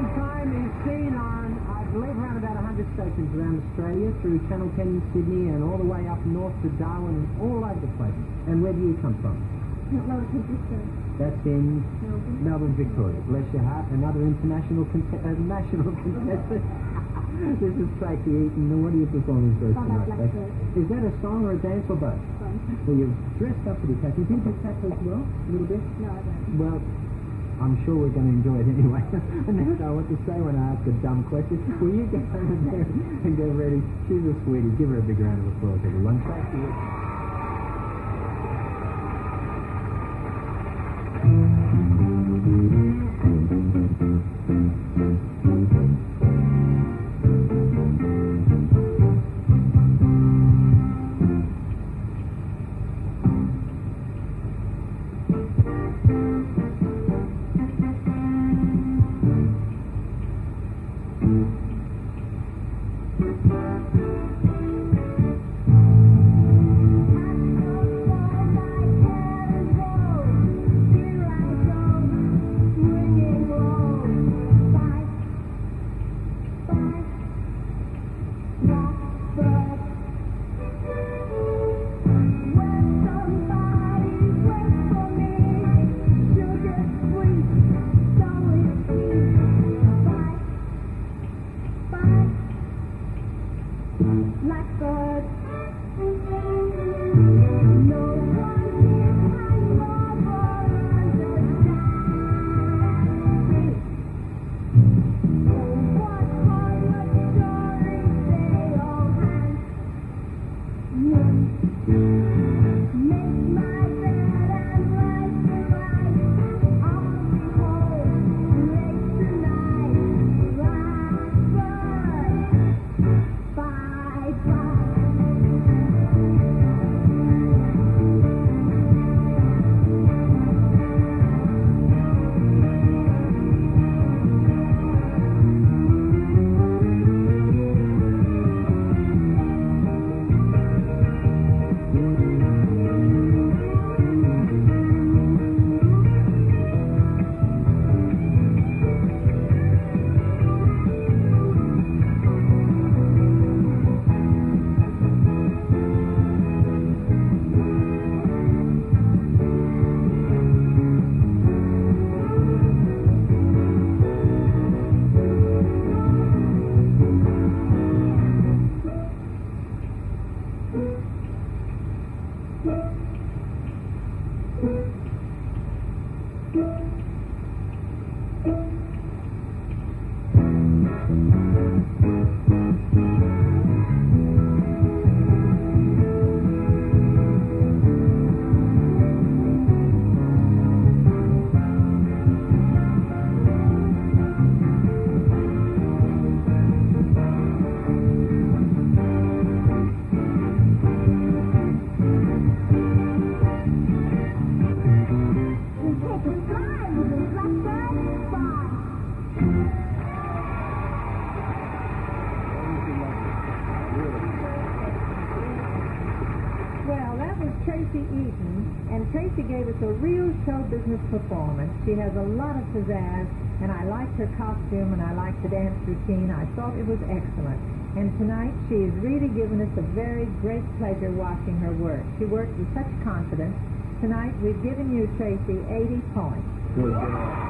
time is seen on, I believe, around about 100 stations around Australia, through Channel 10 in Sydney and all the way up north to Darwin and all over the place. And where do you come from? That's in Melbourne, Victoria. Bless your heart. Another national contestant. This is Tracy Eaton. Now, what are you performing for us tonight? Blackbird. Is that a song or a dance or both? Well, you've dressed up pretty catchy. Do you do tap as well? A little bit? No, I don't. Well, I'm sure we're going to enjoy it anyway. I never know what to say when I ask a dumb question. Will you get over there and get ready? She's a sweetie. Give her a big round of applause, everyone. Tracy Eaton. Blackbird. Tracy Eaton, and Tracy gave us a real show business performance. She has a lot of pizzazz, and I liked her costume, and I liked the dance routine. I thought it was excellent. And tonight, she has really given us a very great pleasure watching her work. She worked with such confidence. Tonight, we've given you, Tracy, 80 points. Good job.